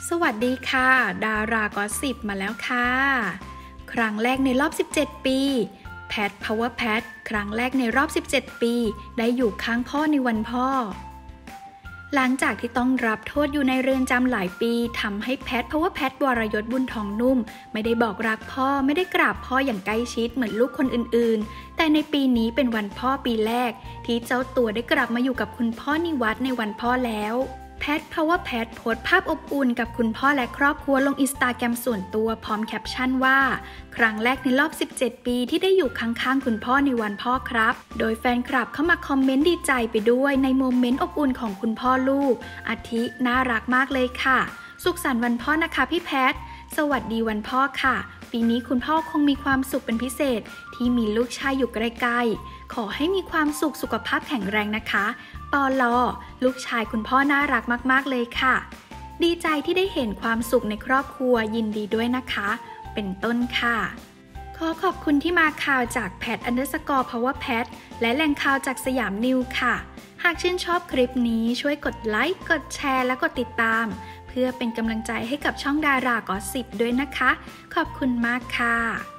สวัสดีค่ะดารากอสซิปมาแล้วค่ะครั้งแรกในรอบ17ปีแพทพาวเวอร์แพทครั้งแรกในรอบ17ปีได้อยู่ข้างพ่อในวันพ่อหลังจากที่ต้องรับโทษอยู่ในเรือนจำหลายปีทำให้แพทพาวเวอร์แพทวรยศบุญทองนุ่มไม่ได้บอกรักพ่อไม่ได้กราบพ่ออย่างใกล้ชิดเหมือนลูกคนอื่นๆแต่ในปีนี้เป็นวันพ่อปีแรกที่เจ้าตัวได้กลับมาอยู่กับคุณพ่อนิวัฒน์ในวันพ่อแล้วแพทพาวเวอร์แพทโพสต์ภาพอบอุ่นกับคุณพ่อและครอบครัวลงอินสตาแกรมส่วนตัวพร้อมแคปชั่นว่าครั้งแรกในรอบ17ปีที่ได้อยู่ข้างๆคุณพ่อในวันพ่อครับโดยแฟนคลับเข้ามาคอมเมนต์ดีใจไปด้วยในโมเมนต์อบอุ่นของคุณพ่อลูกอาทิน่ารักมากเลยค่ะสุขสันต์วันพ่อนะคะพี่แพทสวัสดีวันพ่อค่ะปีนี้คุณพ่อคงมีความสุขเป็นพิเศษที่มีลูกชายอยู่ใกล้ๆขอให้มีความสุขภาพแข็งแรงนะคะปอลลูกชายคุณพ่อน่ารักมากๆเลยค่ะดีใจที่ได้เห็นความสุขในครอบครัวยินดีด้วยนะคะเป็นต้นค่ะขอขอบคุณที่มาข่าวจากแพท_พาวเวอร์แพทและแหล่งข่าวจากสยามนิวค่ะหากชื่นชอบคลิปนี้ช่วยกดไลค์กดแชร์และกดติดตามเพื่อเป็นกำลังใจให้กับช่องดารากอสซิปด้วยนะคะขอบคุณมากค่ะ